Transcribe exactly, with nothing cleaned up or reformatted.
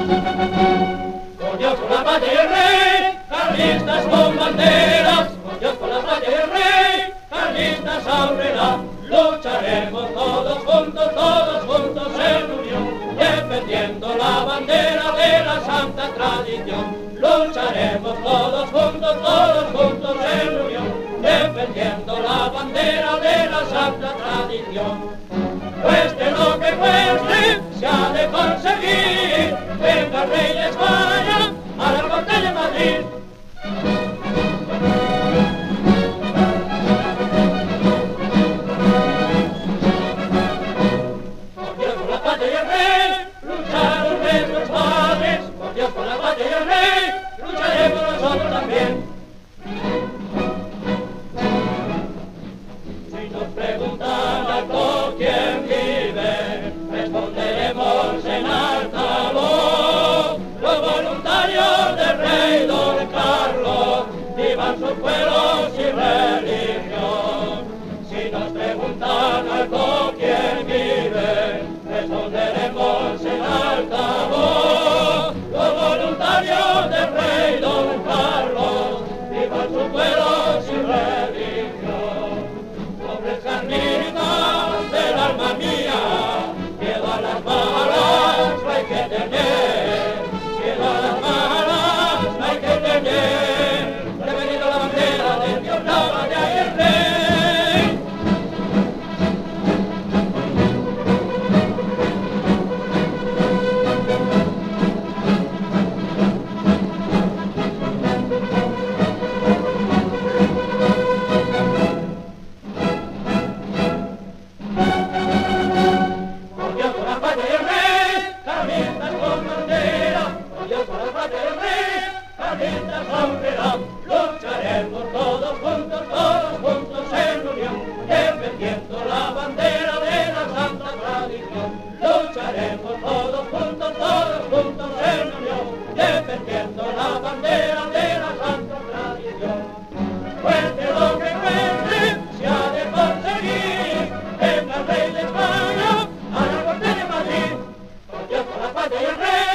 Por Dios, por la patria y el rey, carlistas con banderas. Por Dios, por la patria y el rey, carlistas aurrera. Lucharemos todos juntos, todos juntos en unión, defendiendo la bandera de la santa tradición. Lucharemos todos juntos, todos juntos en unión, defendiendo la bandera de la santa tradición. Cueste lo que cueste, se ha de conseguir. Venga el rey de España a la corte de Madrid. Por Dios, por la patria y el rey, lucharon nuestros padres. Por Dios, por la patria y el rey, lucharemos nosotros también. Si nos preguntan alto quién vive, responderemos en alta voz. Los voluntarios del rey Don Carlos, vivan sus pueblos y religión. Si nos preguntan alto quién vive, responderemos en alta voz. Los voluntarios del rey Don Carlos, vivan sus pueblos y religión. Pobres carnitas del alma mía, miedo a las balas no hay que tener, miedo a las balas no hay que tener. Prevenido la bandera de Dios, la batalla y el rey. Por Dios, por la patria y el rey, carlistas con bandera. Por Dios, por la patria y el rey, carlistas aurrera. Lucharemos todos juntos, todos juntos en unión, defendiendo la bandera de la santa tradición. Lucharemos todos juntos, todos juntos en unión, defendiendo la bandera de la santa tradición. Cueste lo que cueste, se ha de conseguir. Venga el rey de España a la corte de Madrid. Por Dios, por la patria y el rey.